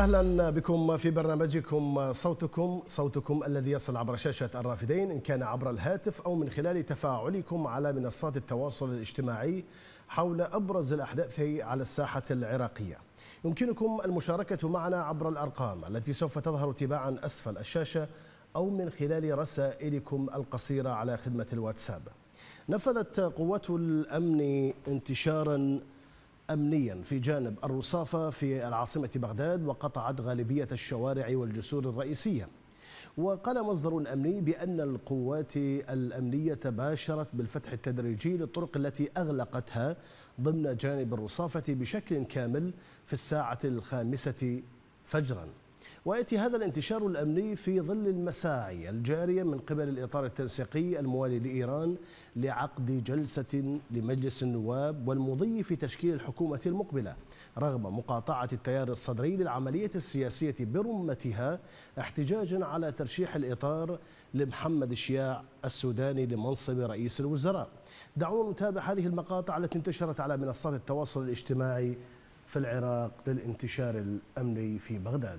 أهلا بكم في برنامجكم صوتكم الذي يصل عبر شاشة الرافدين، إن كان عبر الهاتف أو من خلال تفاعلكم على منصات التواصل الاجتماعي حول أبرز الأحداث على الساحة العراقية. يمكنكم المشاركة معنا عبر الأرقام التي سوف تظهر تباعا أسفل الشاشة أو من خلال رسائلكم القصيرة على خدمة الواتساب. نفذت قوات الأمن انتشارا أمنيا في جانب الرصافة في العاصمة بغداد وقطعت غالبية الشوارع والجسور الرئيسية. وقال مصدر أمني بأن القوات الأمنية باشرت بالفتح التدريجي للطرق التي أغلقتها ضمن جانب الرصافة بشكل كامل في الساعة 5 فجرا. ويأتي هذا الانتشار الأمني في ظل المساعي الجارية من قبل الإطار التنسيقي الموالي لإيران لعقد جلسة لمجلس النواب والمضي في تشكيل الحكومة المقبلة، رغم مقاطعة التيار الصدري للعملية السياسية برمتها احتجاجا على ترشيح الإطار لمحمد الشياع السوداني لمنصب رئيس الوزراء. دعونا نتابع هذه المقاطع التي انتشرت على منصات التواصل الاجتماعي في العراق للانتشار الأمني في بغداد.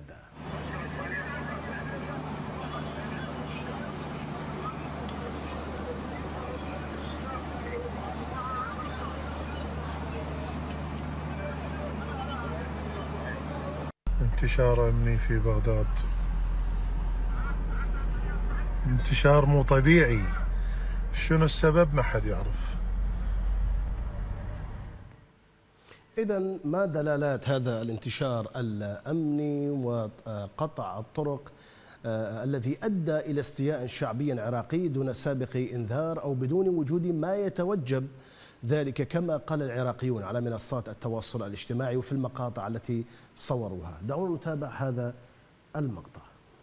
انتشار أمني في بغداد، انتشار مو طبيعي. شنو السبب؟ ما حد يعرف. إذن ما دلالات هذا الانتشار الأمني وقطع الطرق الذي أدى إلى استياء شعبي عراقي دون سابق إنذار أو بدون وجود ما يتوجب ذلك كما قال العراقيون على منصات التواصل الاجتماعي وفي المقاطع التي صوروها؟ دعونا نتابع هذا المقطع.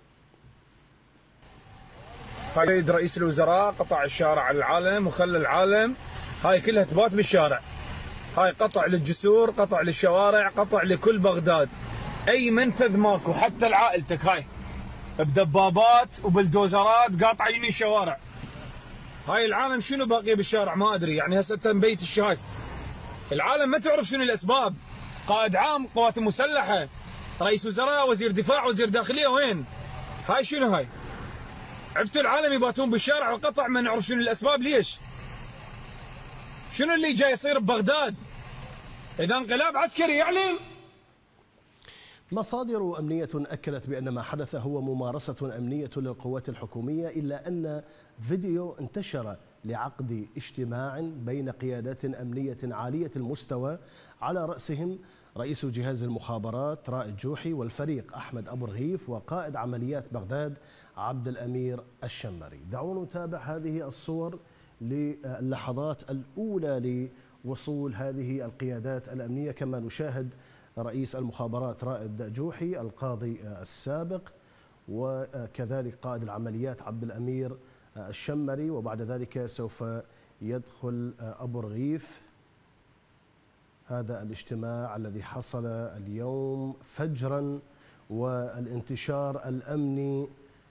قائد رئيس الوزراء قطع الشارع على العالم وخلى العالم هاي كلها تبات بالشارع. هاي قطع للجسور، قطع للشوارع، قطع لكل بغداد. اي منفذ ماكو، حتى لعائلتك هاي بدبابات وبلدوزرات قاطعين الشوارع. هاي العالم شنو باقي بالشارع ما ادري، يعني هسه بيت الشهاي العالم ما تعرف شنو الاسباب. قائد عام قوات مسلحه، رئيس وزراء، وزير دفاع، وزير داخليه، وين؟ هاي شنو هاي؟ عرفتوا العالم يباتون بالشارع وقطع ما نعرف شنو الاسباب ليش؟ شنو اللي جاي يصير ببغداد؟ اذا انقلاب عسكري يعلن. مصادر أمنية أكدت بأن ما حدث هو ممارسة أمنية للقوات الحكومية، إلا أن فيديو انتشر لعقد اجتماع بين قيادات أمنية عالية المستوى على رأسهم رئيس جهاز المخابرات رائد جوحي والفريق أحمد أبو رغيف وقائد عمليات بغداد عبد الأمير الشمري. دعونا نتابع هذه الصور للحظات الأولى لوصول هذه القيادات الأمنية، كما نشاهد رئيس المخابرات رائد جوحي، القاضي السابق، وكذلك قائد العمليات عبد الأمير الشمري، وبعد ذلك سوف يدخل أبو رغيف. هذا الاجتماع الذي حصل اليوم فجرا والانتشار الأمني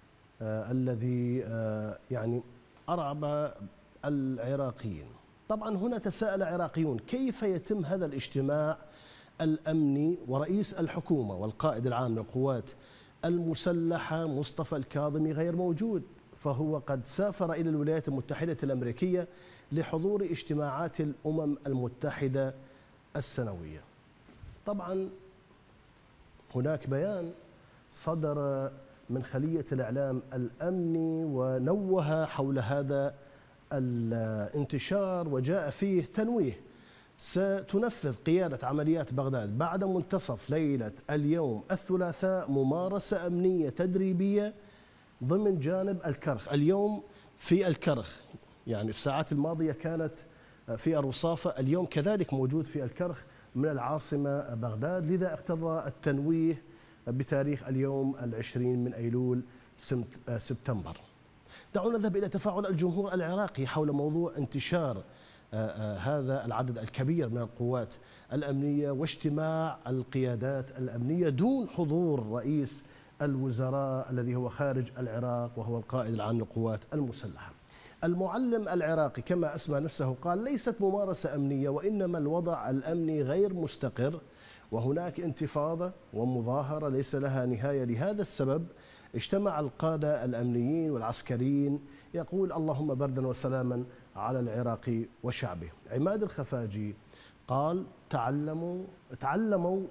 الذي يعني أرعب العراقيين. طبعا هنا تساءل عراقيون كيف يتم هذا الاجتماع الأمني ورئيس الحكومة والقائد العام للقوات المسلحة مصطفى الكاظمي غير موجود، فهو قد سافر إلى الولايات المتحدة الأمريكية لحضور اجتماعات الأمم المتحدة السنوية. طبعا هناك بيان صدر من خلية الإعلام الأمني ونوه حول هذا الانتشار، وجاء فيه تنويه: ستنفذ قيادة عمليات بغداد بعد منتصف ليلة اليوم الثلاثاء ممارسة أمنية تدريبية ضمن جانب الكرخ. اليوم في الكرخ، يعني الساعات الماضية كانت في الرصافة، اليوم كذلك موجود في الكرخ من العاصمة بغداد، لذا اقتضى التنويه بتاريخ اليوم 20 من أيلول سبتمبر. دعونا نذهب إلى تفاعل الجمهور العراقي حول موضوع انتشار هذا العدد الكبير من القوات الأمنية واجتماع القيادات الأمنية دون حضور رئيس الوزراء الذي هو خارج العراق وهو القائد العام للقوات المسلحة. المعلم العراقي كما أسمى نفسه قال: ليست ممارسة أمنية وإنما الوضع الأمني غير مستقر، وهناك انتفاضة ومظاهرة ليس لها نهاية. لهذا السبب اجتمع القادة الأمنيين والعسكريين يقول اللهم بردا وسلاما على العراق وشعبه. عماد الخفاجي قال تعلموا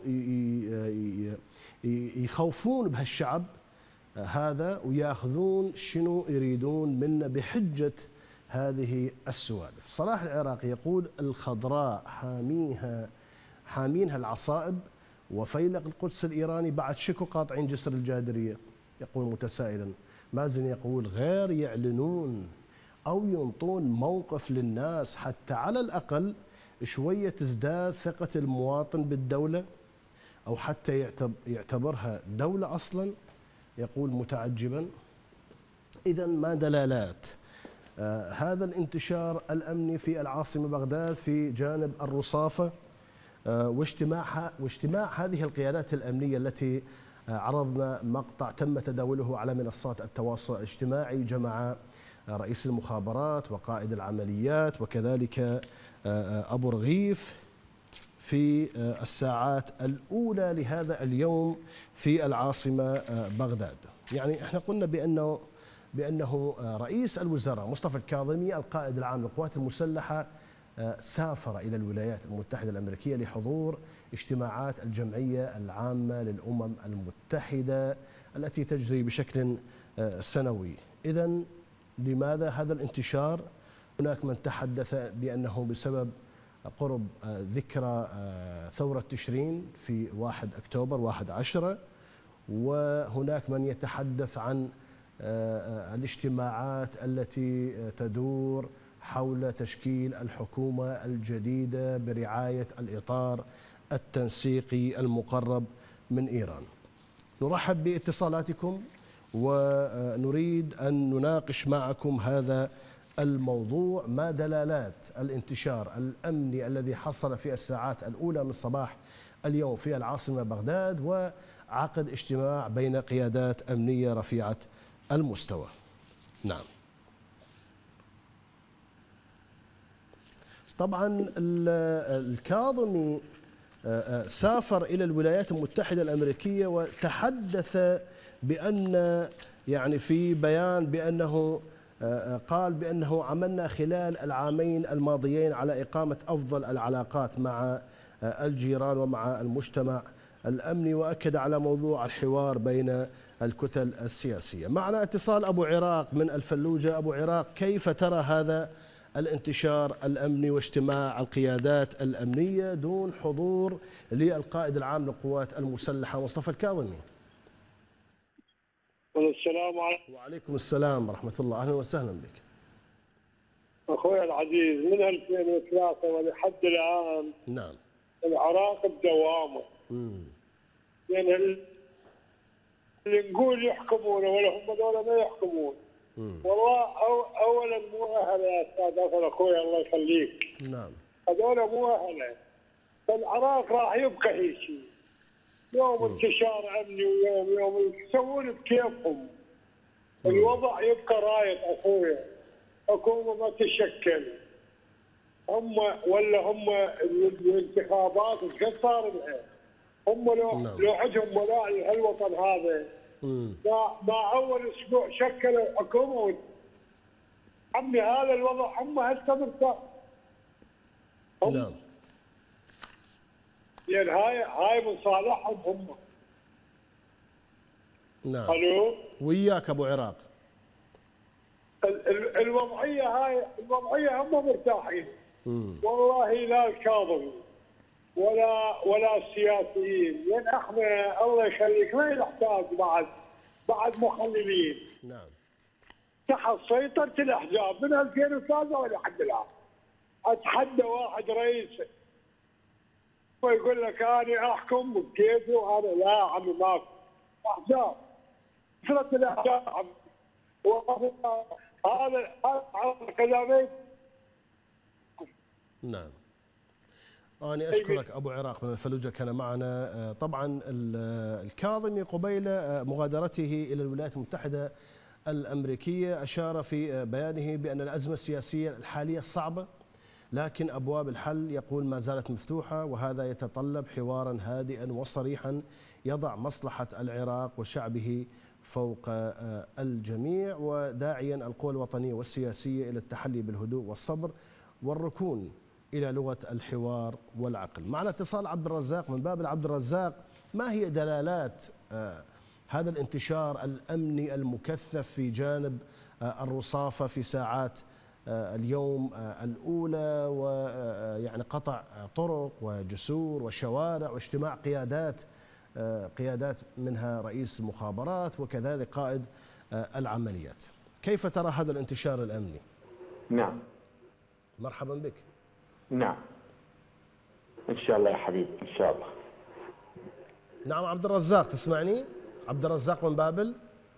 يخوفون بهالشعب هذا وياخذون شنو يريدون منا بحجة هذه السوالف. صلاح العراقي يقول الخضراء حامينها العصائب، وفيلق القدس الإيراني بعد شكو قاطعين جسر الجادرية. يقول متسائلا. مازن يقول غير يعلنون أو ينطون موقف للناس حتى على الأقل شوية تزداد ثقة المواطن بالدولة، أو حتى يعتبرها دولة أصلا. يقول متعجبا. إذا ما دلالات هذا الانتشار الأمني في العاصمة بغداد في جانب الرصافة واجتماع هذه القيادات الأمنية التي عرضنا مقطع تم تداوله على منصات التواصل الاجتماعي، جمع رئيس المخابرات وقائد العمليات وكذلك أبو رغيف في الساعات الأولى لهذا اليوم في العاصمة بغداد. يعني احنا قلنا بأنه رئيس الوزراء مصطفى الكاظمي القائد العام للقوات المسلحة سافر إلى الولايات المتحدة الأمريكية لحضور اجتماعات الجمعية العامة للأمم المتحدة التي تجري بشكل سنوي. إذن لماذا هذا الانتشار؟ هناك من تحدث بأنه بسبب قرب ذكرى ثورة تشرين في 1 أكتوبر 11، وهناك من يتحدث عن الاجتماعات التي تدور حول تشكيل الحكومة الجديدة برعاية الإطار التنسيقي المقرب من إيران. نرحب باتصالاتكم ونريد أن نناقش معكم هذا الموضوع. ما دلالات الانتشار الأمني الذي حصل في الساعات الأولى من صباح اليوم في العاصمة بغداد وعقد اجتماع بين قيادات أمنية رفيعة المستوى؟ نعم. طبعا الكاظمي سافر إلى الولايات المتحدة الأمريكية وتحدث بأن يعني في بيان بأنه قال بأنه عملنا خلال العامين الماضيين على إقامة أفضل العلاقات مع الجيران ومع المجتمع الأمني، وأكد على موضوع الحوار بين الكتل السياسية. معنا اتصال أبو عراق من الفلوجة. أبو عراق، كيف ترى هذا الانتشار الأمني واجتماع القيادات الأمنية دون حضور للقائد العام للقوات المسلحة مصطفى الكاظمي؟ السلام عليكم. وعليكم السلام ورحمة الله، أهلا وسهلا بك. أخوي العزيز، من 2003 ولحد الآن نعم العراق بدوامه. يعني اللي نقول يحكمون ولا هم دولة ما يحكمون. والله أولا مو أهل يا أستاذ أصل أخوي الله يخليك. نعم. هذول مو أهل. فالعراق راح يبقى هيك. يوم انتشار أمني ويوم يسوون بكيفهم. الوضع يبقى رايد أخويا. حكومة ما تشكل. هم الانتخابات ايش قد صار لها؟ هم لو عندهم ولاء لهالوطن هذا ما اول اسبوع شكلوا حكومه. عمي هذا الوضع هم هسه مرتاح. نعم. يعني هاي من صالحهم هم. نعم. الو. وياك ابو عراق. الوضعيه هم مرتاحين. والله لا الكاظمي ولا السياسيين، لان احنا الله يخليك ما نحتاج بعد مخللين. نعم. تحت سيطرة الاحزاب من 2003 ولحد الان. اتحدى واحد رئيس ويقول لك انا احكم بكيفي وانا لا عمي ماكو احزاب. كثرة الاحزاب هذا كلامي. نعم. أنا أشكرك أبو عراق من الفلوجة، كان معنا. طبعا الكاظمي قبيل مغادرته إلى الولايات المتحدة الأمريكية أشار في بيانه بأن الأزمة السياسية الحالية صعبة لكن أبواب الحل يقول ما زالت مفتوحة، وهذا يتطلب حوارا هادئا وصريحا يضع مصلحة العراق وشعبه فوق الجميع، وداعيا القوى الوطنية والسياسية إلى التحلي بالهدوء والصبر والركون إلى لغة الحوار والعقل. معنا اتصال عبد الرزاق من بابل. عبد الرزاق، ما هي دلالات هذا الانتشار الأمني المكثف في جانب الرصافة في ساعات اليوم الأولى، ويعني قطع طرق وجسور وشوارع واجتماع قيادات منها رئيس المخابرات وكذلك قائد العمليات؟ كيف ترى هذا الانتشار الأمني؟ نعم. مرحبا بك. نعم إن شاء الله يا حبيبي إن شاء الله. نعم عبد الرزاق، تسمعني؟ عبد الرزاق من بابل.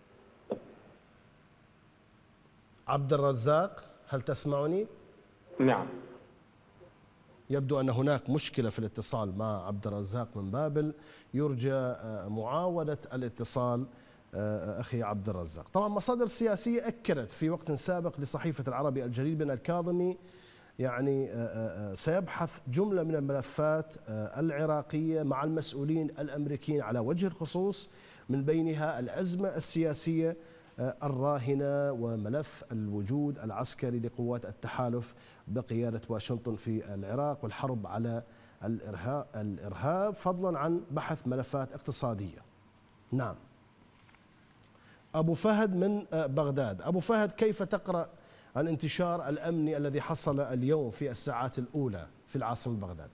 عبد الرزاق، هل تسمعني؟ نعم. يبدو أن هناك مشكلة في الاتصال مع عبد الرزاق من بابل، يرجى معاودة الاتصال أخي عبد الرزاق. طبعا مصادر سياسية أكدت في وقت سابق لصحيفة العربي الجليل بأن الكاظمي يعني سيبحث جملة من الملفات العراقية مع المسؤولين الأمريكيين على وجه الخصوص، من بينها الأزمة السياسية الراهنة وملف الوجود العسكري لقوات التحالف بقيادة واشنطن في العراق والحرب على الإرهاب، فضلا عن بحث ملفات اقتصادية. نعم. أبو فهد من بغداد. أبو فهد، كيف تقرأ الانتشار الأمني الذي حصل اليوم في الساعات الأولى في العاصمة بغداد؟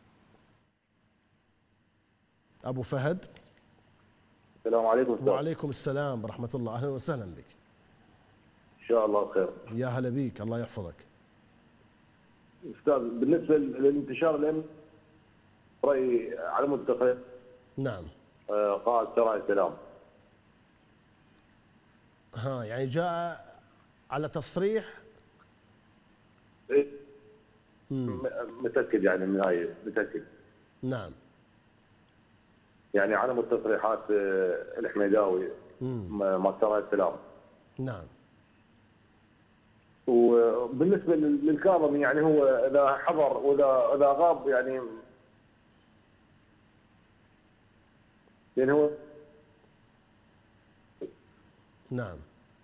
أبو فهد. السلام عليكم أستاذ. وعليكم السلام ورحمة الله، أهلا وسهلا بك. إن شاء الله خير. يا هلا بك، الله يحفظك. أستاذ، بالنسبة للانتشار الأمني رأيي على متفق. نعم. قائد سرايا السلام. يعني جاء على تصريح. إيه؟ متأكد يعني من هاي، متأكد. نعم. يعني على التصريحات الحميداوي مع سرايا السلام. نعم. وبالنسبة للكاظمي يعني هو إذا حضر وإذا غاب يعني هو. نعم.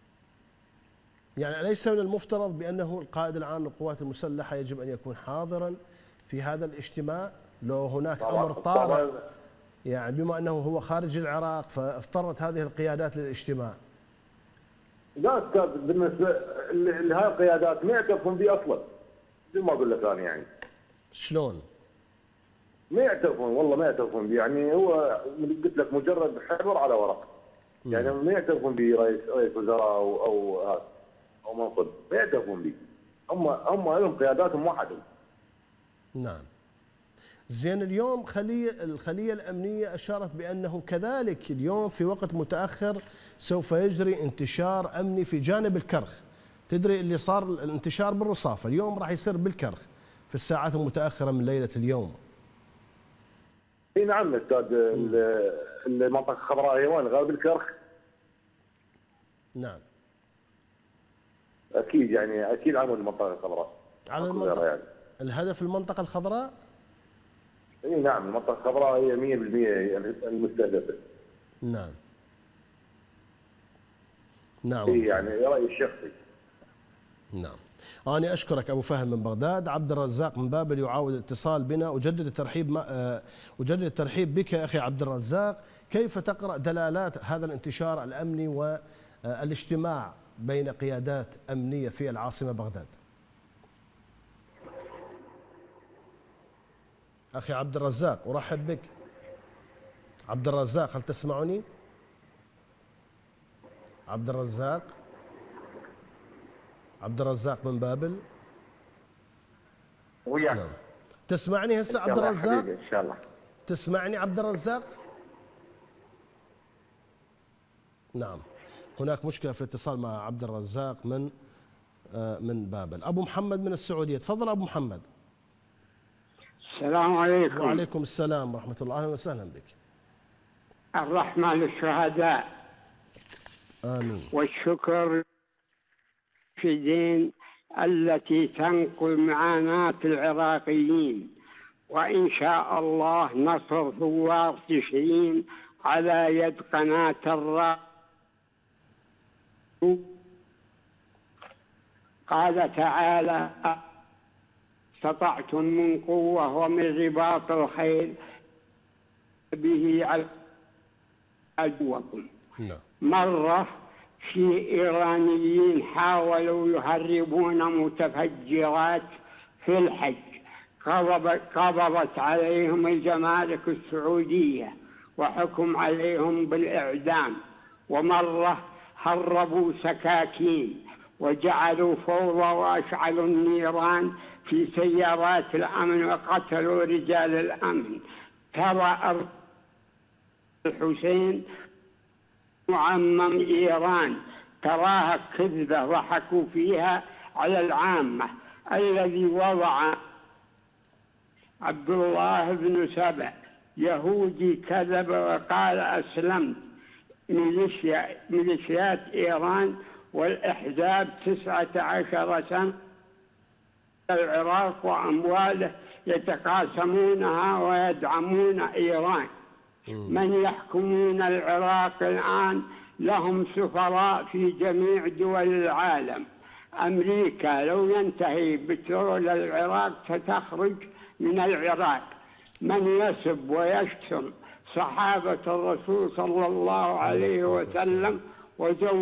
يعني أليس من المفترض بأنه القائد العام للقوات المسلحة يجب أن يكون حاضرا في هذا الاجتماع لو هناك أمر طارئ؟ يعني بما أنه هو خارج العراق فاضطرت هذه القيادات للاجتماع. لا أستاذ، بالنسبة لهذه القيادات ما يعترفون به أصلا، زي ما أقول لك أنا يعني. شلون؟ ما يعترفون، والله ما يعترفون به، يعني هو قلت لك مجرد حبر على ورق. يعني ما يعترفون به رئيس وزراء أو منصب، ما يعترفون به. هم لهم قياداتهم وحدهم. نعم. زين، اليوم الخلية الأمنية أشارت بأنه كذلك اليوم في وقت متأخر سوف يجري انتشار أمني في جانب الكرخ. تدري اللي صار الانتشار بالرصافة، اليوم راح يصير بالكرخ في الساعات المتأخرة من ليلة اليوم. اي نعم استاذ. المنطقة الخضراء هي وين؟ غالب الكرخ. نعم. أكيد يعني أكيد عن المنطقة الخضراء. على المنطقة يعني. الهدف المنطقة الخضراء؟ اي نعم، المنطقة الخضراء هي 100% المستهدفة. نعم. نعم. اي يعني رأيي الشخصي. نعم. أنا أشكرك أبو فهد من بغداد. عبد الرزاق من بابل يعاود الاتصال بنا. أجدد الترحيب بك أخي عبد الرزاق. كيف تقرأ دلالات هذا الانتشار الأمني والاجتماع بين قيادات أمنية في العاصمة بغداد؟ أخي عبد الرزاق أرحب بك. عبد الرزاق، هل تسمعني؟ عبد الرزاق من بابل. وياك. نعم. تسمعني هسه عبد الرزاق؟ إن شاء الله. تسمعني عبد الرزاق؟ نعم. هناك مشكلة في الاتصال مع عبد الرزاق من بابل. أبو محمد من السعودية، تفضل أبو محمد. السلام عليكم. وعليكم السلام ورحمة الله، أهلا وسهلا بك. الرحمة للشهداء. آمين. والشكر في دين التي تنقل معاناة العراقيين، وإن شاء الله نصر ثوار تشرين على يد قناة الرائع. قال تعالى: استطعتم من قوة ومن رباط الخيل به على عدوكم. مرة في إيرانيين حاولوا يهربون متفجرات في الحج، قبضت عليهم الجمارك السعودية وحكم عليهم بالإعدام. ومرة هربوا سكاكين وجعلوا فوضى وأشعلوا النيران في سيارات الأمن وقتلوا رجال الأمن. ترى الحسين معمم إيران تراها كذبة ضحكوا فيها على العامة. الذي وضع عبد الله بن سبأ يهودي كذب وقال أسلمت. ميليشيات إيران والأحزاب 19 سنة العراق وأمواله يتقاسمونها ويدعمون إيران. من يحكمون العراق الآن لهم سفراء في جميع دول العالم. أمريكا لو ينتهي بترول العراق ستخرج من العراق. من يسب ويشتم صحابة الرسول صلى الله عليه وسلم وزوج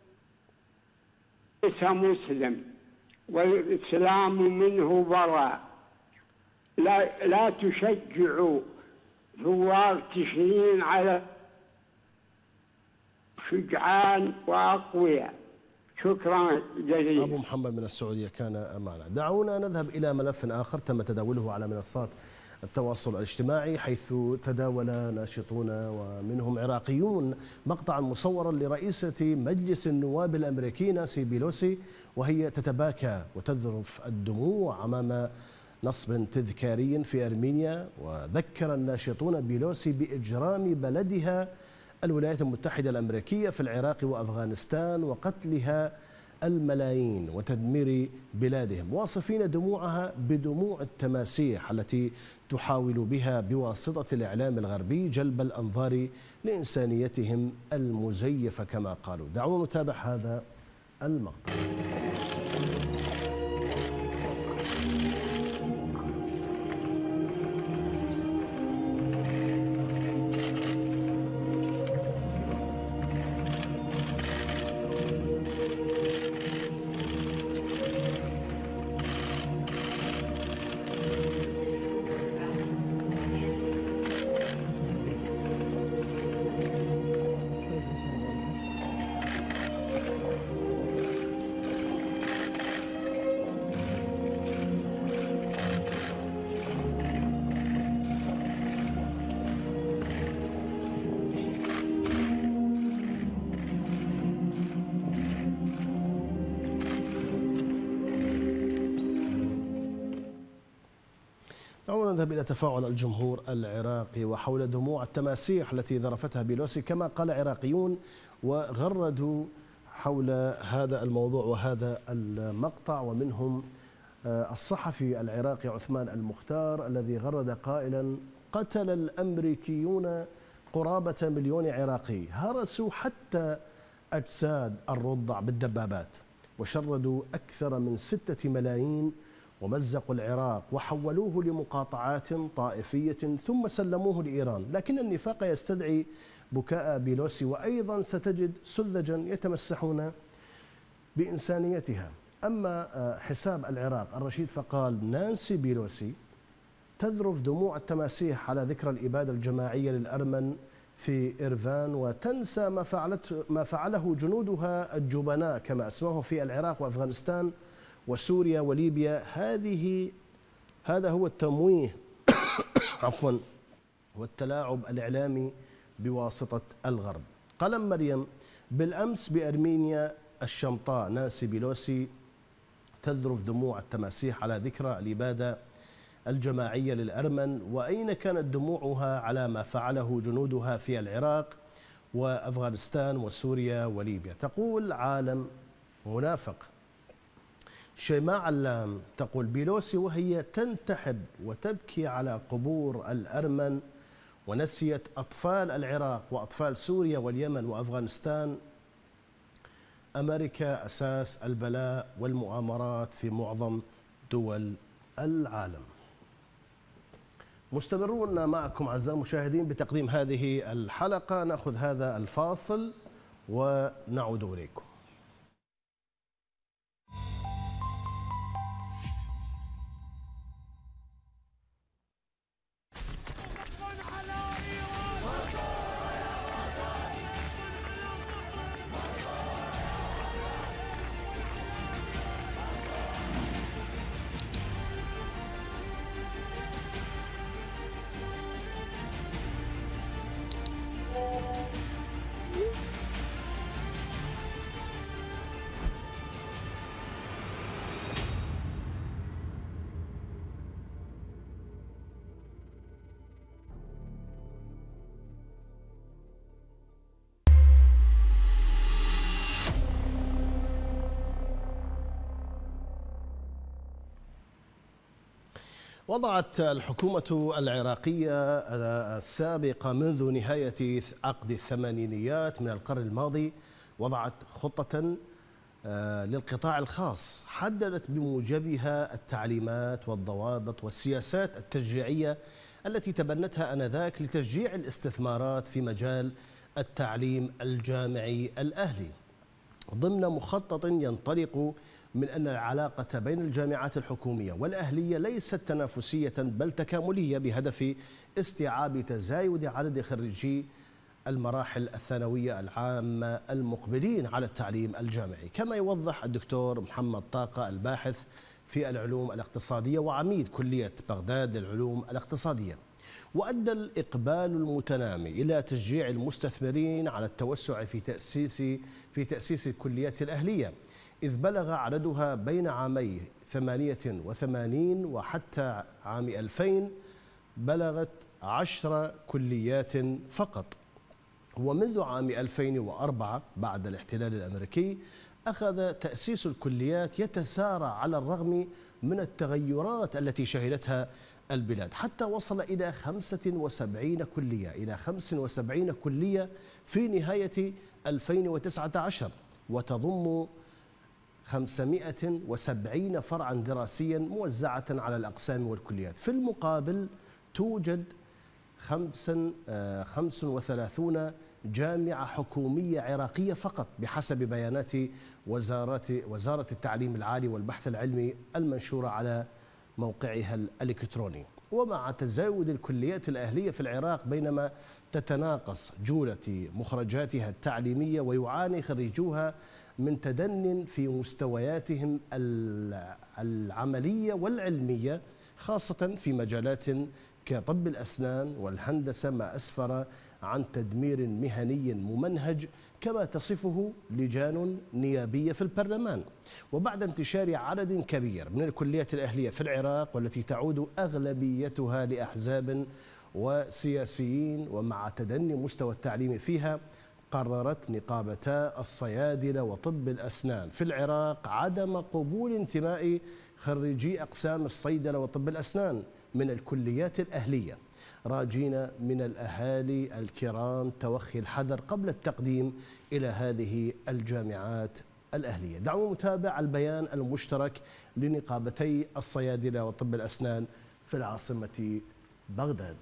ليس مسلم والإسلام منه براء. لا تشجعوا ثوار تشرين على شجعان وأقوياء. شكرا جزيلا. أبو محمد من السعودية كان معنا. دعونا نذهب إلى ملف آخر تم تداوله على منصات التواصل الاجتماعي، حيث تداول ناشطون ومنهم عراقيون مقطعا مصورا لرئيسة مجلس النواب الأمريكي نانسي بيلوسي وهي تتباكى وتذرف الدموع أمام نصب تذكاري في أرمينيا. وذكر الناشطون بيلوسي بإجرام بلدها الولايات المتحدة الأمريكية في العراق وأفغانستان وقتلها الملايين وتدمير بلادهم، واصفين دموعها بدموع التماسيح التي تحاول بها بواسطة الإعلام الغربي جلب الأنظار لإنسانيتهم المزيفة كما قالوا. دعونا نتابع هذا المقطع. دعونا نذهب إلى تفاعل الجمهور العراقي وحول دموع التماسيح التي ذرفتها بيلوسي كما قال عراقيون وغردوا حول هذا الموضوع وهذا المقطع، ومنهم الصحفي العراقي عثمان المختار الذي غرد قائلا: قتل الأمريكيون قرابة 1,000,000 عراقي، هرسوا حتى أجساد الرضع بالدبابات وشردوا أكثر من 6 ملايين ومزقوا العراق وحولوه لمقاطعات طائفية ثم سلموه لإيران. لكن النفاق يستدعي بكاء بيلوسي، وأيضا ستجد سذجا يتمسحون بإنسانيتها. أما حساب العراق الرشيد فقال: نانسي بيلوسي تذرف دموع التماسيح على ذكرى الإبادة الجماعية للأرمن في إيرفان وتنسى ما فعله جنودها الجبناء كما أسموه في العراق وأفغانستان وسوريا وليبيا. هذا هو التمويه عفوا والتلاعب الإعلامي بواسطة الغرب. قلم مريم: بالأمس بأرمينيا الشمطاء نانسي بيلوسي تذرف دموع التماسيح على ذكرى الإبادة الجماعية للأرمن، وأين كانت دموعها على ما فعله جنودها في العراق وأفغانستان وسوريا وليبيا. تقول: عالم منافق. شيماء علام تقول: بيلوسي وهي تنتحب وتبكي على قبور الأرمن ونسيت أطفال العراق وأطفال سوريا واليمن وأفغانستان. أمريكا أساس البلاء والمؤامرات في معظم دول العالم. مستمرون معكم أعزائي المشاهدين بتقديم هذه الحلقة. نأخذ هذا الفاصل ونعود إليكم. وضعت الحكومة العراقية السابقة منذ نهاية عقد الثمانينيات من القرن الماضي وضعت خطة للقطاع الخاص حددت بموجبها التعليمات والضوابط والسياسات التشجيعية التي تبنتها آنذاك لتشجيع الاستثمارات في مجال التعليم الجامعي الأهلي، ضمن مخطط ينطلق من أن العلاقة بين الجامعات الحكومية والأهلية ليست تنافسية بل تكاملية بهدف استيعاب تزايد عدد خريجي المراحل الثانوية العامة المقبلين على التعليم الجامعي، كما يوضح الدكتور محمد طاقة الباحث في العلوم الاقتصادية وعميد كلية بغداد للعلوم الاقتصادية. وأدى الإقبال المتنامي إلى تشجيع المستثمرين على التوسع في تأسيس الكليات الأهلية، إذ بلغ عددها بين عامي 88 وحتى عام 2000 بلغت 10 كليات فقط. ومنذ عام 2004 بعد الاحتلال الأمريكي أخذ تأسيس الكليات يتسارع على الرغم من التغيرات التي شهدتها البلاد، حتى وصل إلى 75 كلية في نهاية 2019، وتضم 570 فرعا دراسيا موزعة على الأقسام والكليات. في المقابل توجد 35 جامعة حكومية عراقية فقط بحسب بيانات وزارة التعليم العالي والبحث العلمي المنشورة على موقعها الإلكتروني. ومع تزايد الكليات الأهلية في العراق بينما تتناقص جودة مخرجاتها التعليمية ويعاني خريجوها من تدن في مستوياتهم العملية والعلمية خاصة في مجالات كطب الأسنان والهندسة، ما أسفر عن تدمير مهني ممنهج كما تصفه لجان نيابية في البرلمان. وبعد انتشار عدد كبير من الكليات الأهلية في العراق والتي تعود أغلبيتها لأحزاب وسياسيين، ومع تدني مستوى التعليم فيها، قررت نقابتا الصيادلة وطب الأسنان في العراق عدم قبول انتماء خريجي أقسام الصيدلة وطب الأسنان من الكليات الأهلية، راجين من الأهالي الكرام توخي الحذر قبل التقديم إلى هذه الجامعات الأهلية. دعوا نتابع البيان المشترك لنقابتي الصيادلة وطب الأسنان في العاصمة بغداد.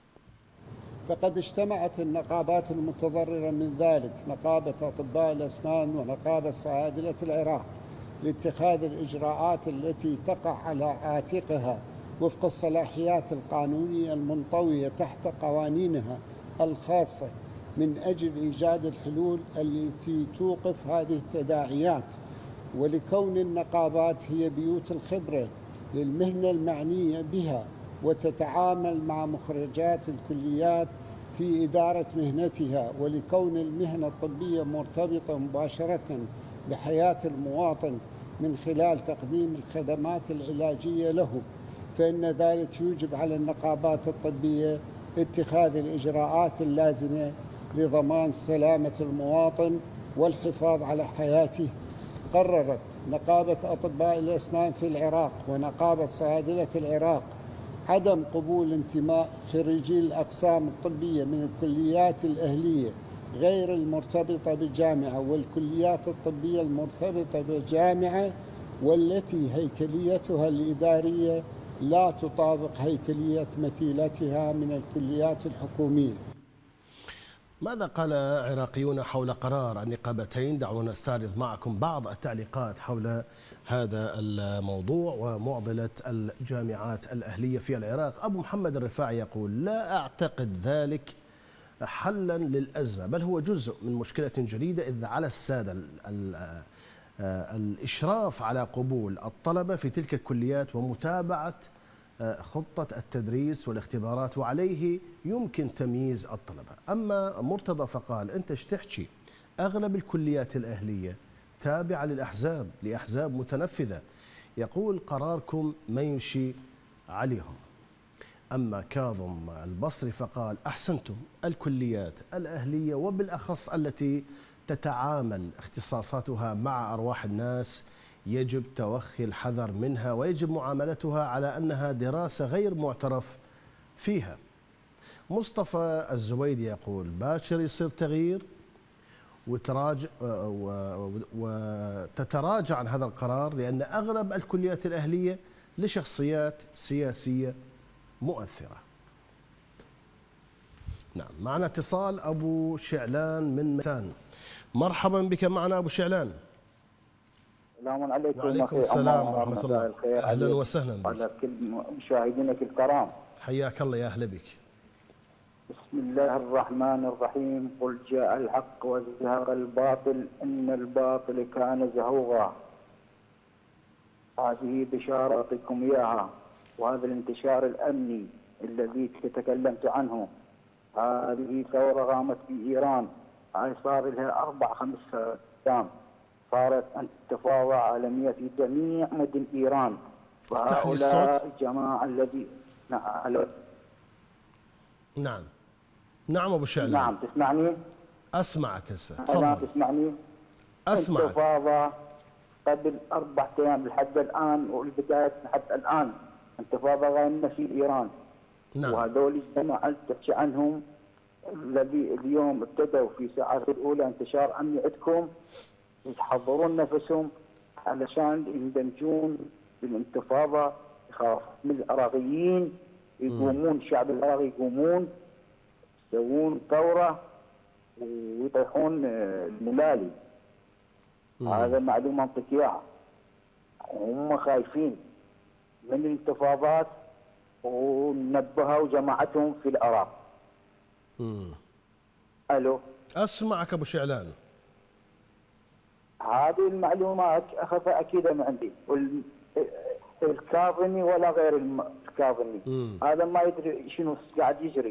فقد اجتمعت النقابات المتضررة من ذلك، نقابة أطباء الأسنان ونقابة صيادلة العراق، لاتخاذ الإجراءات التي تقع على عاتقها وفق الصلاحيات القانونية المنطوية تحت قوانينها الخاصة من أجل إيجاد الحلول التي توقف هذه التداعيات. ولكون النقابات هي بيوت الخبرة للمهنة المعنية بها وتتعامل مع مخرجات الكليات في إدارة مهنتها، ولكون المهنة الطبية مرتبطة مباشرة بحياة المواطن من خلال تقديم الخدمات العلاجية له، فإن ذلك يوجب على النقابات الطبية اتخاذ الإجراءات اللازمة لضمان سلامة المواطن والحفاظ على حياته قررت نقابة أطباء الأسنان في العراق ونقابة صيادلة العراق عدم قبول انتماء خريجي الأقسام الطبية من الكليات الأهلية غير المرتبطة بالجامعة والكليات الطبية المرتبطة بالجامعة والتي هيكليتها الإدارية لا تطابق هيكلية مثيلتها من الكليات الحكومية. ماذا قال عراقيون حول قرار النقابتين؟ دعونا نستعرض معكم بعض التعليقات حول هذا الموضوع ومعضلة الجامعات الأهلية في العراق. أبو محمد الرفاعي يقول: لا أعتقد ذلك حلا للأزمة، بل هو جزء من مشكلة جديدة، إذ على السادة الإشراف على قبول الطلبة في تلك الكليات ومتابعة خطة التدريس والاختبارات، وعليه يمكن تمييز الطلبة. أما مرتضى فقال: أنت ايش تحكي؟ أغلب الكليات الأهلية تابعة لأحزاب متنفذة، يقول قراركم ما يمشي عليهم. أما كاظم البصري فقال: أحسنتم، الكليات الأهلية وبالأخص التي تتعامل اختصاصاتها مع أرواح الناس يجب توخي الحذر منها، ويجب معاملتها على أنها دراسة غير معترف فيها. مصطفى الزويدي يقول: باكر يصير تغيير وتتراجع عن هذا القرار، لأن أغلب الكليات الأهلية لشخصيات سياسية مؤثرة. نعم، معنا اتصال أبو شعلان من ميسان. مرحبا بك معنا أبو شعلان. السلام عليكم. وعليكم السلام ورحمة الله. أهلا وسهلا بك. على كل مشاهدينك الكرام، حياك الله، يا أهلا بك. بسم الله الرحمن الرحيم. قل جاء الحق وزهق الباطل إن الباطل كان زهوقا. هذه بشارتكم إياها، وهذا الانتشار الأمني الذي تكلمت عنه، هذه ثورة قامت في إيران، هاي صار لها 4-5 أيام، صارت انتفاضة عالمية في جميع مدن إيران. وهؤلاء الجماعة الذي نعم أبو شعلان. نعم، تسمعني؟ أسمعك هسه، تفضل. تسمعني؟ أسمعك. انتفاضة قبل 4 أيام لحد الآن، والبداية لحد الآن انتفاضة غامة في إيران. نعم. وهذول الجماعة تحكي عنهم الذي اليوم ابتدوا في الساعات الأولى انتشار أمني عندكم، يحضرون نفسهم علشان يندمجون بالانتفاضة، يخافون من العراقيين، يقومون الشعب العراقي يقومون يسوون ثورة ويطيحون الملالي. هذا معلومة أعطيك إياها. هم خايفين من الانتفاضات ونبهوا جماعتهم في العراق. ألو، أسمعك أبو شعلان. هذه المعلومات أخذها أكيدة من عندي، الكاظمي ولا غير الكاظمي، هذا ما يدري شنو قاعد يجري.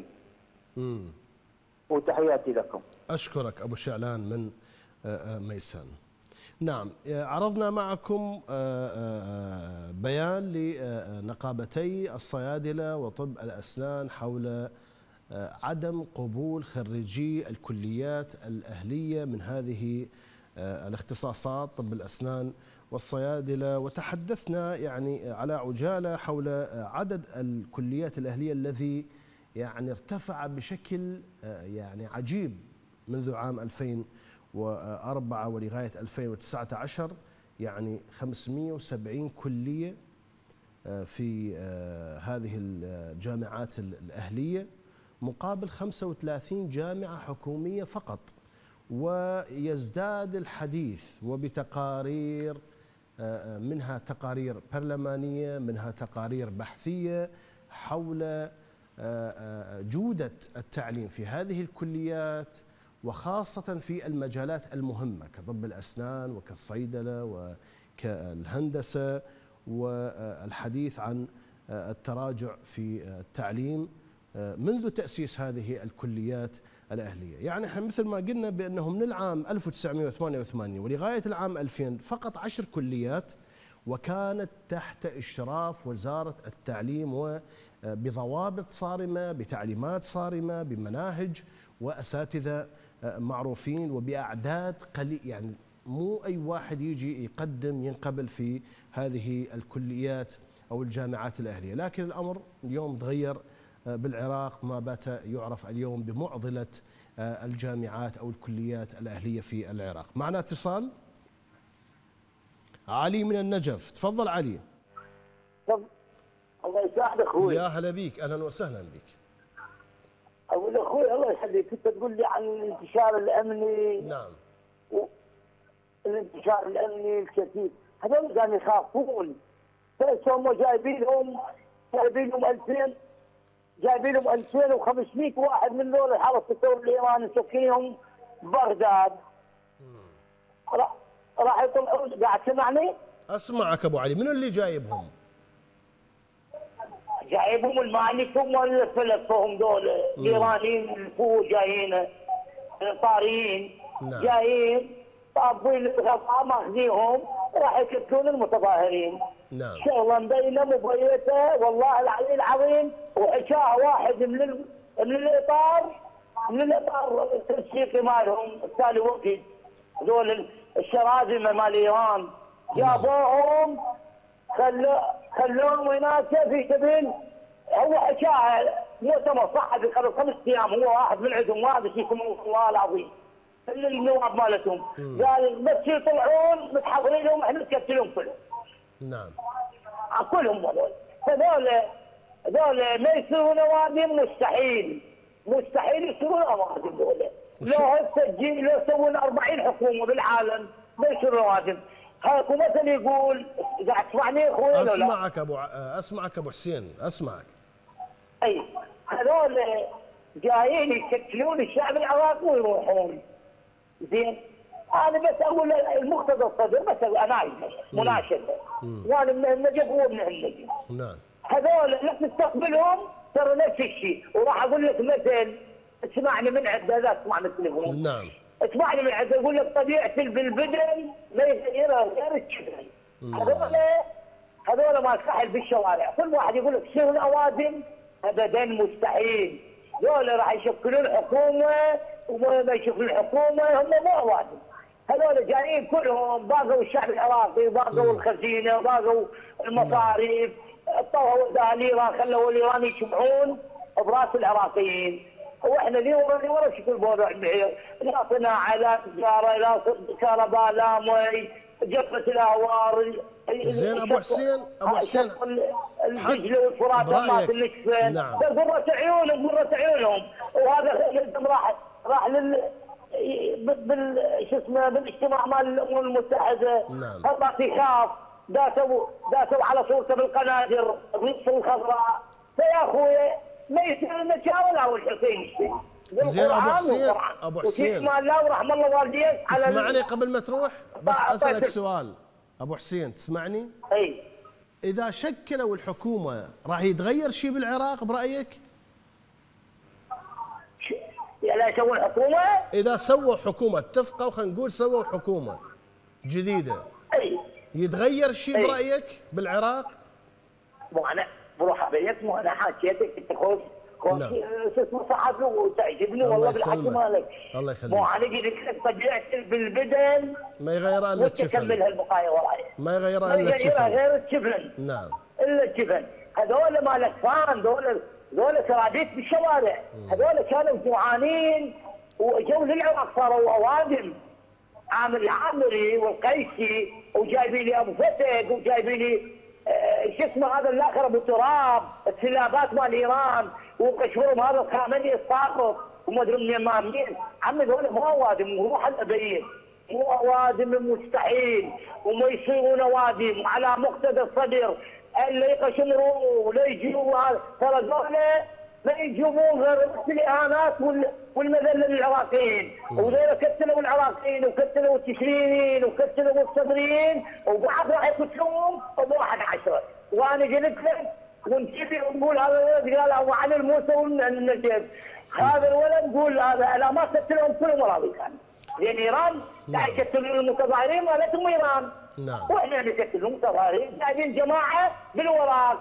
وتحياتي لكم. أشكرك أبو شعلان من ميسان. نعم، عرضنا معكم بيان لنقابتي الصيادلة وطب الأسنان حول عدم قبول خريجي الكليات الأهلية من هذه الاختصاصات، طب الأسنان والصيادلة، وتحدثنا يعني على عجالة حول عدد الكليات الأهلية الذي يعني ارتفع بشكل يعني عجيب منذ عام 2004 ولغاية 2019، يعني 570 كلية في هذه الجامعات الأهلية مقابل 35 جامعة حكومية فقط. ويزداد الحديث وبتقارير، منها تقارير برلمانية، منها تقارير بحثية حول جودة التعليم في هذه الكليات، وخاصة في المجالات المهمة كطب الأسنان وكالصيدلة وكالهندسة، والحديث عن التراجع في التعليم منذ تأسيس هذه الكليات الأهلية. يعني احنا مثل ما قلنا بأنه من العام 1988 ولغاية العام 2000 فقط 10 كليات، وكانت تحت إشراف وزارة التعليم وبضوابط صارمة، بتعليمات صارمة، بمناهج وأساتذة معروفين، وبأعداد قليل، يعني مو أي واحد يجي يقدم ينقبل في هذه الكليات أو الجامعات الأهلية، لكن الأمر اليوم تغير بالعراق، ما بات يعرف اليوم بمعضلة الجامعات أو الكليات الأهلية في العراق. معنا اتصال علي من النجف، تفضل علي. الله يساعدك اخوي. يا هلا بيك، اهلا وسهلا بك. اقول اخوي الله يخليك، كنت تقول لي عن الانتشار الامني. نعم. الانتشار الامني الكثير، هذول كانوا يخافون، بس هم جايبين لهم 2000 2500 واحد من دول حرس الثوره الايراني مسكينهم ببغداد. راح يطلعون. قاعد تسمعني؟ اسمعك ابو علي، منو اللي جايبهم؟ جايبهم المالكهم والفلسفهم دول الايرانيين الفوق جايين طاريين. نعم. جايين طابين الغطاء ماخذيهم راح يقتلون المتظاهرين. نعم. شغله مبينه مبيته والله العلي العظيم، وحكاها واحد من الاطار التنسيقي مالهم التالي وقت هذول الشرازمه مال ايران جابوهم خلوهم هناك في سبيل. هو حكاها مؤتمر صحفي قبل 5 ايام، هو واحد من عندهم واحد يسموه الله العظيم النواب مالتهم، قال بس يطلعون متحضرين لهم احنا نقتلهم كلهم. نعم. كلهم هذول ما يصيرون نوادم، مستحيل يصيرون نوادم دول. لو تسجيل لو يسوون 40 حكومه بالعالم ما يصيرون نوادم. هاكو مثل يقول، قاعد تسمعني اخوي؟ اسمعك ابو حسين، اسمعك. اي هذول جايين يشكلون الشعب العراقي ويروحون. زين انا بس اقول المقتدى الصدر بس انا مناشده، وانا من النجف وهو من النجف. نعم. هذول لا تستقبلهم ترى نفس الشيء، وراح اقول لك مثل اسمعني من عنده، لا تسمع من التليفون. نعم. اسمعني من عنده، اقول لك طبيعه بالبدن ما يغيرها غير الشبل. هذول ما سحل بالشوارع، كل واحد يقول لك يصيرون اوادم، ابدا مستحيل. دول راح يشكلون حكومه وما يشكلون حكومه، هم مو اوادم. هذول جايين كلهم باقوا الشعب العراقي، باقوا الخزينه، باقوا المصاريف، طووا الايران، خلوا الايران يشبعون براس العراقيين. واحنا اللي ورا شكل بوضع البعير، لا صناعه لا تجاره لا كهرباء لا مي، جبهه الاهوار. زين ابو حسين الدجله والفرات مات النشفه. نعم. قرة عيونهم، وهذا راح شو اسمه بالاجتماع مال الامم المتحده. نعم. هذا يخاف، داسوا على صورته بالقنادر الرص الخضراء. فيا اخوي ما يصير المشاور او الحسين. زين ابو حسين وتسمع الله ورحم الله والديك. تسمعني قبل ما تروح بس اسالك سؤال ابو حسين، تسمعني؟ اي. اذا شكلوا الحكومه راح يتغير شيء بالعراق برايك؟ لا يسوون حكومه؟ اذا سووا حكومه، اتفقوا خلينا نقول سووا حكومه جديده، اي يتغير شيء برايك بالعراق؟ مو انا بروح ابيك، مو انا حكيتك انت خوش شو اسمه صحفي وتعجبني والله بالحكي مالك. الله يخليك. مو انا قلت لك طبيعتي بالبدن ما يغيرها الا الجفن. تكمل هالبقايا وراي. ما يغيرها الا الجفن. غير الجفن. نعم. الا الجفن، هذول مالك فان، دول سراديت بالشوارع، هذول كانوا جوعانين وجو للعراق صاروا اوادم. عامر العامري والقيسي وجايبين لي ابو فتك وجايبين لي شو اسمه هذا الاخر ابو تراب، السلابات مال ايران وقشورهم هذا الخامنئي الساقط وما ادري منين ما منين. عمي هذول مو اوادم، وروح الابيين مو اوادم مستحيل، وما يصيرون اوادم على مقتدى الصدر. اللي يقشمروا ولا يجيبوا ترى ذولا ما يجيبون غير الاهانات والمذله للعراقيين، وذولا كتلوا العراقيين وكتلوا التشرينيين وكتلوا الصدريين، وبعد راح يقتلوهم بواحد 10. وانا قلت لك ونجيبي ونقول هذا الولد قال ابو علي الموسى والنجف، هذا الولد نقول هذا لا ما قتلهم كلهم راضي كان. لان ايران قاعد يقتلون المتظاهرين مالتهم ايران. نعم. واحنا نقتلهم متظاهرين، جايبين جماعه بالوراق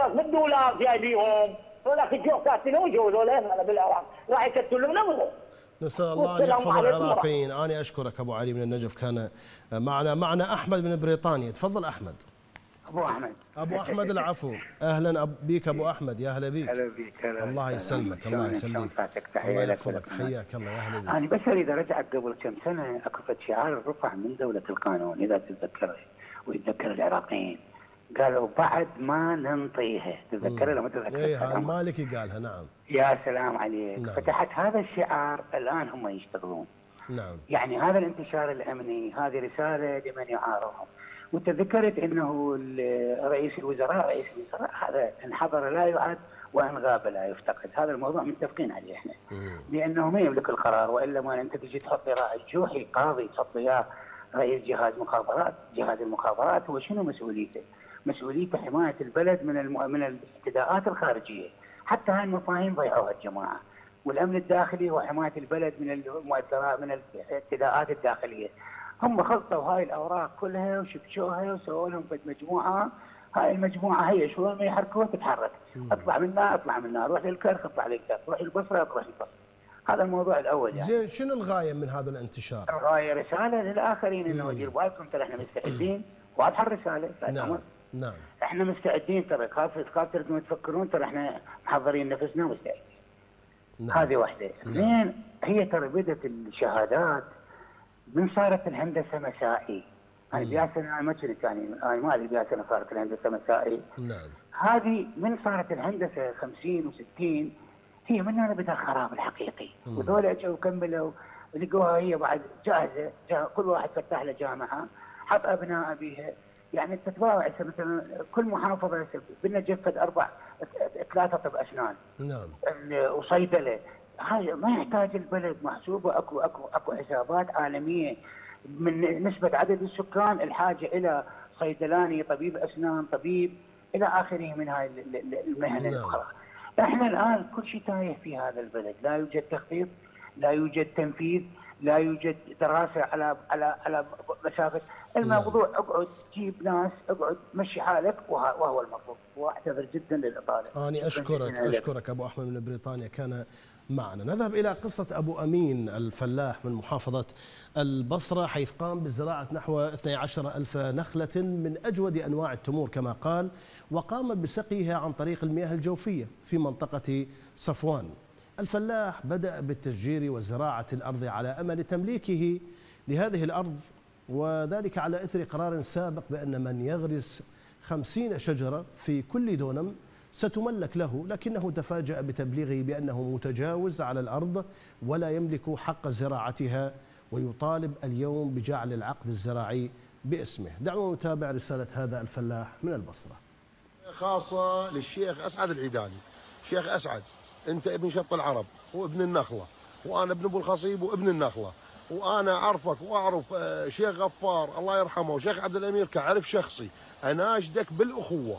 بالدولار جايبيهم، ولكن جو قاتلوا جو ذولا بالعراق راح يقتلون ابدا. نسأل الله أن يحفظ العراقيين. أنا أشكرك أبو علي من النجف. كان معنا أحمد من بريطانيا. تفضل أحمد. أبو أحمد العفو. أهلا بك أبو أحمد. يا هلا بك. هلا بك. الله يسلمك. الله يخليك. الله يحفظك. حياك الله. يا هلا بك. أنا بس أريد أرجع قبل كم سنة أكو شعار رفع من دولة القانون إذا تتذكره ويتذكر العراقيين، قالوا بعد ما ننطيها. تتذكرها لما تتذكر؟ إيه المالكي قالها. نعم. يا سلام عليك. نعم. فتحت هذا الشعار الآن هم يشتغلون. نعم. يعني هذا الانتشار الأمني هذه رسالة لمن يعارضهم. وتذكرت انه رئيس الوزراء هذا ان حضر لا يعد وان غاب لا يفتقد. هذا الموضوع متفقين عليه احنا. لانه ما يملك القرار، والا ما انت تجي تحط رائد جوحي قاضي تحط اياه رئيس جهاز مخابرات. جهاز المخابرات هو شنو مسؤوليته؟ مسؤوليته حمايه البلد من الاعتداءات الخارجيه. حتى هاي المفاهيم ضيعوها الجماعه. والامن الداخلي هو حمايه البلد من المؤثرات من الاعتداءات الداخليه. هم خلطوا هاي الاوراق كلها وشبشوها وسووا لهم مجموعه. هاي المجموعه هي شو ما يحركوها تتحرك. اطلع منها، روح للكرخ اطلع للكرخ، روح البصره تروح البصره. هذا الموضوع الاول يعني. زين شنو الغايه من هذا الانتشار؟ الغايه رساله للاخرين انه ديروا بالكم ترى احنا مستعدين. واضحه الرساله. نعم. نعم. احنا مستعدين ترى خاف تركم تفكرون ترى احنا محضرين نفسنا ومستعدين. نعم. هذه واحده. اثنين هي ترى بدت الشهادات من صارت الهندسه مسائي. انا بيا سنه ما كنت يعني انا ما ادري بيا سنه صارت الهندسه مسائي. نعم. هذه من صارت الهندسه 50 و60 هي من هنا بدا الخراب الحقيقي. وذول اجوا وكملوا لقوها هي بعد جاهزه. كل واحد فتح له جامعه حط ابناء بيها. يعني انت تتباوع مثلا كل محافظه بدنا جفت 3 طب اسنان. نعم. وصيدله. هاي ما يحتاج البلد محسوبه. اكو حسابات عالميه من نسبه عدد السكان الحاجه الى صيدلاني طبيب اسنان طبيب الى اخره من هاي المهن الاخرى. احنا الان كل شيء تايه في هذا البلد. لا يوجد تخطيط، لا يوجد تنفيذ، لا يوجد دراسه على مسافه. الموضوع اقعد جيب ناس، اقعد مشي حالك وهو المطلوب. واعتذر جدا للاطاله. انا اشكرك ابو احمد من بريطانيا كان معنا. نذهب إلى قصة أبو أمين الفلاح من محافظة البصرة، حيث قام بزراعة نحو 12,000 نخلة من أجود أنواع التمور كما قال، وقام بسقيها عن طريق المياه الجوفية في منطقة صفوان. الفلاح بدأ بالتشجير وزراعة الأرض على أمل تمليكه لهذه الأرض، وذلك على إثر قرار سابق بأن من يغرس 50 شجرة في كل دونم ستملك له، لكنه تفاجأ بتبليغه بأنه متجاوز على الأرض ولا يملك حق زراعتها، ويطالب اليوم بجعل العقد الزراعي باسمه. دعونا نتابع رسالة هذا الفلاح من البصرة. خاصة للشيخ أسعد العيداني. شيخ أسعد أنت ابن شط العرب وابن النخلة، وأنا ابن أبو الخصيب وابن النخلة، وأنا أعرفك وأعرف شيخ غفار الله يرحمه وشيخ عبد الأمير كعرف شخصي. أناشدك بالأخوة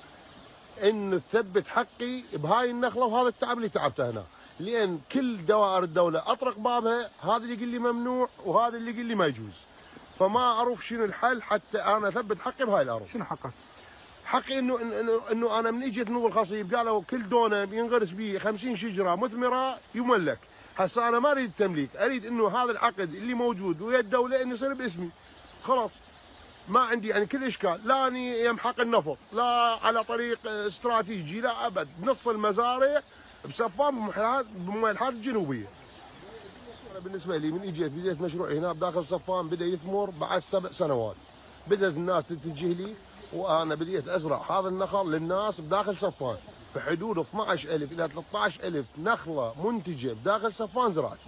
ان تثبت حقي بهاي النخله وهذا التعب اللي تعبته هنا، لان كل دوائر الدوله اطرق بابها، هذا اللي يقول لي ممنوع وهذا اللي يقول لي ما يجوز. فما اعرف شنو الحل حتى انا اثبت حقي بهاي الارض. شنو حقك؟ حقي انه انا من اجيت نوب الخصيب قالوا كل دونه ينغرس به 50 شجره مثمره يملك. هسه انا ما اريد التمليك، اريد انه هذا العقد اللي موجود ويا الدوله انه يصير باسمي. خلاص ما عندي يعني كل اشكال، لا اني يمحق النفط، لا على طريق استراتيجي، لا ابد، بنص المزارع بصفان بملحات الجنوبيه. انا بالنسبه لي من بديت مشروعي هنا بداخل صفان بدا يثمر بعد 7 سنوات. بدات الناس تتجه لي وانا بديت ازرع هذا النخل للناس بداخل صفان، في حدود 12,000 الى 13,000 نخله منتجه بداخل صفان زراعتي.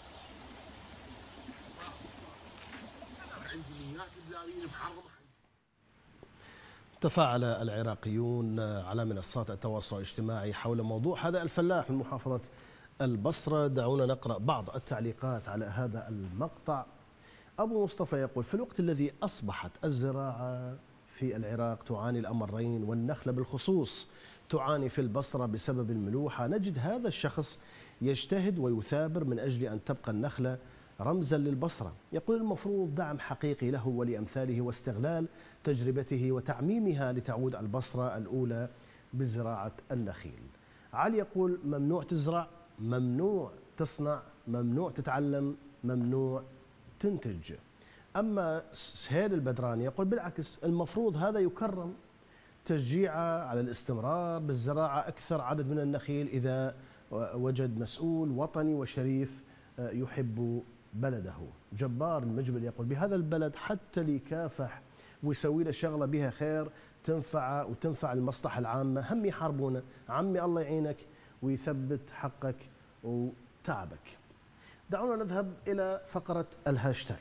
تفاعل العراقيون على منصات التواصل الاجتماعي حول موضوع هذا الفلاح من محافظة البصرة. دعونا نقرأ بعض التعليقات على هذا المقطع. أبو مصطفى يقول: في الوقت الذي أصبحت الزراعة في العراق تعاني الأمرين، والنخلة بالخصوص تعاني في البصرة بسبب الملوحة، نجد هذا الشخص يجتهد ويثابر من أجل أن تبقى النخلة رمزا للبصرة. يقول: المفروض دعم حقيقي له ولأمثاله واستغلال تجربته وتعميمها لتعود البصرة الأولى بزراعة النخيل. علي يقول: ممنوع تزرع، ممنوع تصنع ممنوع تتعلم، ممنوع تنتج. أما سهيل البدراني يقول بالعكس، المفروض هذا يكرم، تشجيعه على الاستمرار بالزراعة أكثر عدد من النخيل إذا وجد مسؤول وطني وشريف يحب بلده. جبار المجبل يقول بهذا البلد حتى اللي يكافح ويسوي له شغلة بها خير تنفعه وتنفع المصلحة العامة هم يحاربونه. عمي الله يعينك ويثبت حقك وتعبك. دعونا نذهب إلى فقرة الهاشتاج.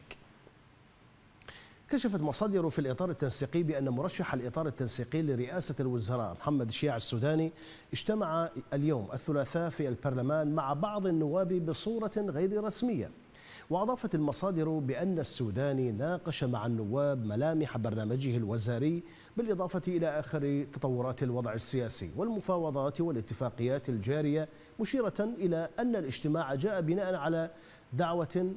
كشفت مصادر في الإطار التنسيقي بأن مرشح الإطار التنسيقي لرئاسة الوزراء محمد الشياع السوداني اجتمع اليوم الثلاثاء في البرلمان مع بعض النواب بصورة غير رسمية. وأضافت المصادر بأن السوداني ناقش مع النواب ملامح برنامجه الوزاري بالإضافة إلى آخر تطورات الوضع السياسي والمفاوضات والاتفاقيات الجارية، مشيرة إلى أن الاجتماع جاء بناء على دعوة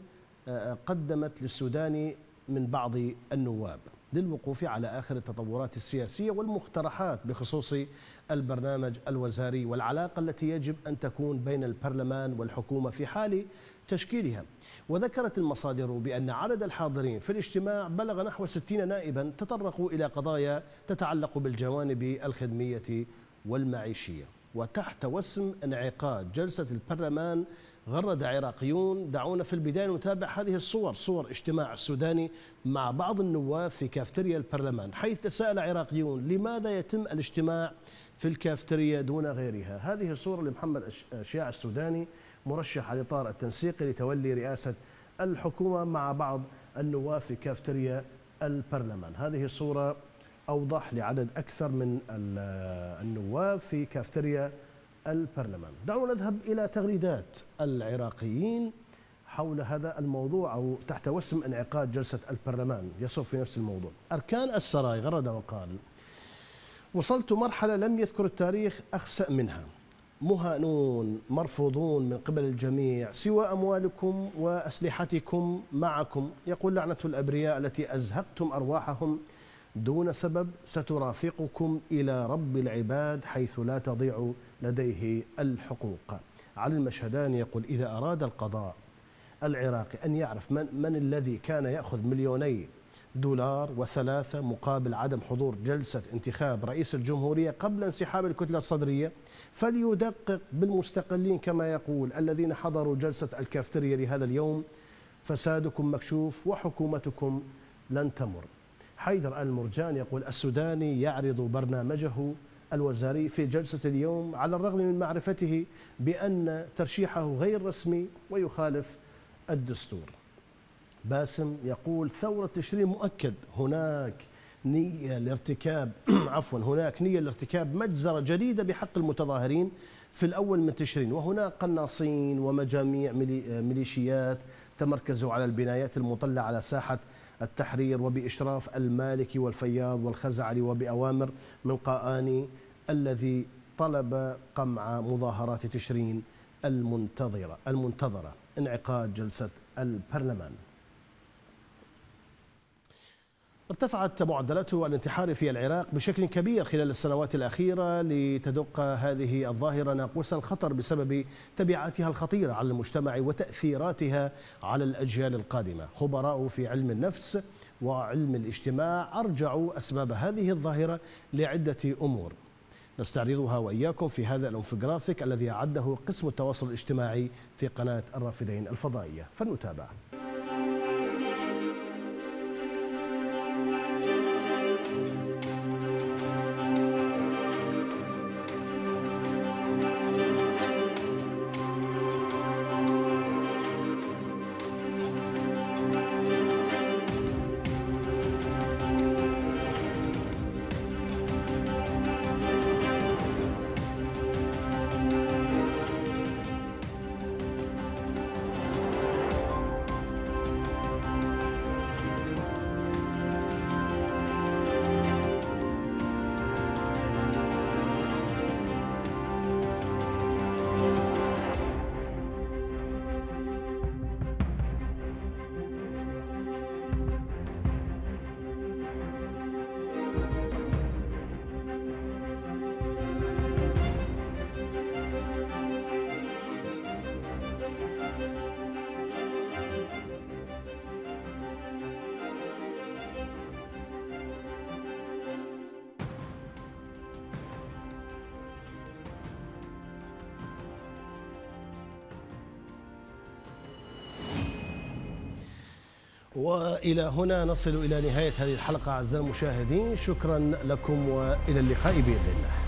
قدمت للسوداني من بعض النواب للوقوف على آخر التطورات السياسية والمقترحات بخصوص البرنامج الوزاري والعلاقة التي يجب أن تكون بين البرلمان والحكومة في حال تشكيلها. وذكرت المصادر بأن عدد الحاضرين في الاجتماع بلغ نحو 60 نائبا تطرقوا إلى قضايا تتعلق بالجوانب الخدمية والمعيشية. وتحت وسم انعقاد جلسة البرلمان غرد عراقيون. دعونا في البداية نتابع هذه الصور، صور اجتماع السوداني مع بعض النواب في كافتيريا البرلمان، حيث تساءل عراقيون لماذا يتم الاجتماع في الكافتيريا دون غيرها. هذه الصورة لمحمد الشياع السوداني مرشح على الإطار التنسيقي لتولي رئاسة الحكومة مع بعض النواب في كافتيريا البرلمان. هذه الصورة أوضح لعدد أكثر من النواب في كافتيريا البرلمان. دعونا نذهب إلى تغريدات العراقيين حول هذا الموضوع أو تحت وسم انعقاد جلسة البرلمان يصب في نفس الموضوع. أركان السراي غرد وقال: وصلت مرحلة لم يذكر التاريخ أخسأ منها، مهانون مرفوضون من قبل الجميع سوى أموالكم وأسلحتكم معكم. يقول: لعنة الأبرياء التي أزهقتم أرواحهم دون سبب سترافقكم إلى رب العباد حيث لا تضيع لديه الحقوق. علي المشهداني يقول: إذا أراد القضاء العراقي أن يعرف من الذي كان يأخذ $2 مليون و3 مقابل عدم حضور جلسة انتخاب رئيس الجمهورية قبل انسحاب الكتلة الصدرية، فليدقق بالمستقلين كما يقول الذين حضروا جلسة الكافتيريا لهذا اليوم. فسادكم مكشوف وحكومتكم لن تمر. حيدر المرجان يقول: السوداني يعرض برنامجه الوزاري في جلسة اليوم على الرغم من معرفته بأن ترشيحه غير رسمي ويخالف الدستور. باسم يقول: ثورة تشرين مؤكد هناك نية لارتكاب هناك نية لارتكاب مجزرة جديدة بحق المتظاهرين في الأول من تشرين، وهناك قناصين ومجاميع ميليشيات تمركزوا على البنايات المطلة على ساحة التحرير وبإشراف المالكي والفياض والخزعلي وبأوامر من قاآني الذي طلب قمع مظاهرات تشرين المنتظرة انعقاد جلسة البرلمان. ارتفعت معدلات الانتحار في العراق بشكل كبير خلال السنوات الأخيرة لتدق هذه الظاهرة ناقوس الخطر بسبب تبعاتها الخطيرة على المجتمع وتأثيراتها على الأجيال القادمة. خبراء في علم النفس وعلم الاجتماع أرجعوا أسباب هذه الظاهرة لعدة أمور نستعرضها وإياكم في هذا الانفوجرافيك الذي أعده قسم التواصل الاجتماعي في قناة الرافدين الفضائية، فلنتابع. وإلى هنا نصل إلى نهاية هذه الحلقة أعزائي المشاهدين، شكرا لكم وإلى اللقاء بإذن الله.